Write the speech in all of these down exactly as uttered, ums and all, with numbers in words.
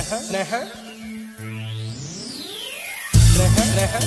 ฮะนะฮะนะฮะนะฮะ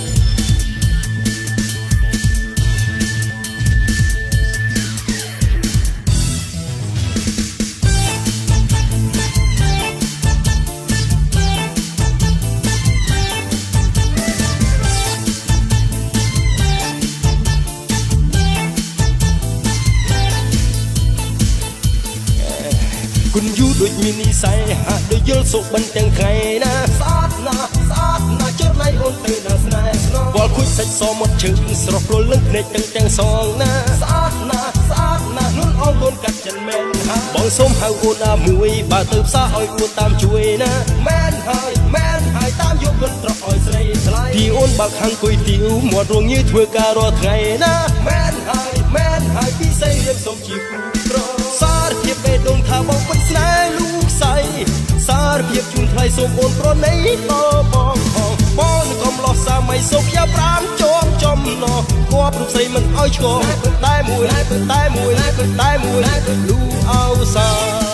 คุณยูដូចមាននិស័យហាក់ដូចយល់សុខបិណ្ឌទាំងថ្ងៃណាស្អាតណាស់ស្អាតណាស់ចុះណៃអូនទៅណាស្នេហ៍ស្នងវល់ខូចសាច់សមុទ្រជើងស្រស់ព្រលឹងភ្នែកទាំងទាំងសងណាស្អាតណាស់ស្អាតណាស់នួនអងកូនកាត់ចិនមែនហើយបងសូមហៅអូនណាមួយបើទៅផ្សារឲ្យអូនតាមជួយណាមែនហើយមែនហើយតាមយកគុនត្រកឲ្យស្រីថ្លៃទីអូនបើកខាងគុយទីវមាត់រងញើធ្វើការរាល់ថ្ងៃណាមែនហើយមែនហើយពីស្រីរៀបសូមជាគូប្រសារភាពបេះដូងថាបងពិតស្នេហ៍លោកស្រីសារភាពជូនថ្លៃសូមអូនប្រណីបងបងបងបងកំឡោះសាមៃសូមយ៉ាប្រាំជាប់ចំណោះគប់រូបស្រីមិនឲ្យឆ្កងតែមួយតែមួយតែមួយលូអោសា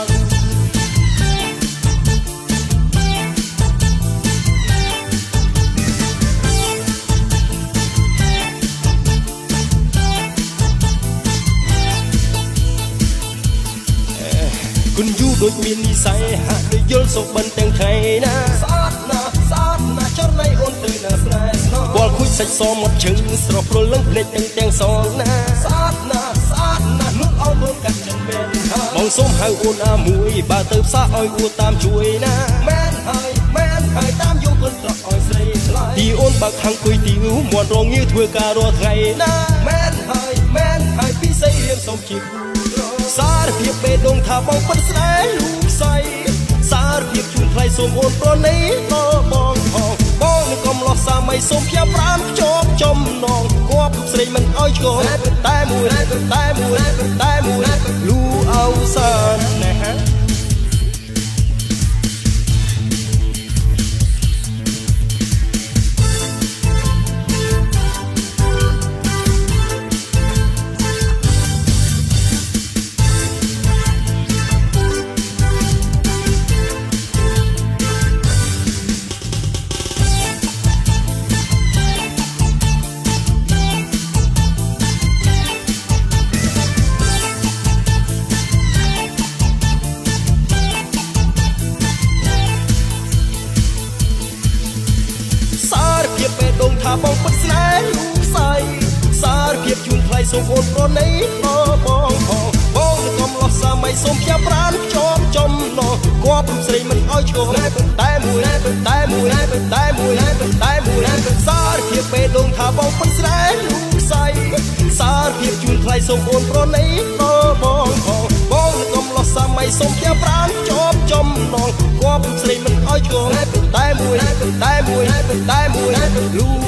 คุณยูដូចមាននិស័យហាក់ដូចយល់សុខបិណ្ឌទាំងថ្ងៃណាស្អាតណាស់ស្អាតណាស់ចុះណៃអូនទៅណាស្នេហ៍ស្នងវល់ខូចសាច់សមុទ្រជើងស្រស់ព្រលឹងភ្នែកទាំងទាំងសងណាស្អាតណាស់ស្អាតណាស់នោះអោនអូនកាត់ចិនមែនហើយបងសូមហៅអូនណាមួយបើទៅផ្សារឲ្យអូនតាមជួយណាមែនហើយមែនហើយតាមយកគុនត្រកឲ្យស្រីថ្លៃទីអូនបើកខាងគុយទីវមាត់រងញើធ្វើការរាល់ថ្ងៃណាមែនហើយមែនហើយពីស្រីរៀបសូមជាគូសារភាពបេះដូងថាបងពិតស្នេហ៍លោកស្រីសារភាពជូនថ្លៃសូមអូនប្រណីបងបងផងបងនឹងកំឡោះសាមៃសូមខ្ញុំប្រាំជាប់ចំណងគប់ស្រីមិនឲ្យឆ្កងតែមួយតែមួយតែមួយលូអោសានណាហ៎ថាបងពិតស្នេហ៍លោកស្រីសារភាពជូនថ្លៃសូមអូនប្រណីបងបងបងបងកំឡោះសាមៃសូមយ៉ាប្រានជាប់ចំណោះគប់រូបស្រីមិនឲ្យឆ្កងតែមួយតែមួយតែមួយតែមួយសារភាពបេះដូងថាបងពិតស្នេហ៍លោកស្រីសារភាពជូនថ្លៃសូមអូនប្រណីបងបងបងបងកំឡោះសាមៃសូមយ៉ាប្រានជាប់ចំណោះគប់រូបស្រីមិនឲ្យឆ្កងតែមួយតែមួយតែមួយលូ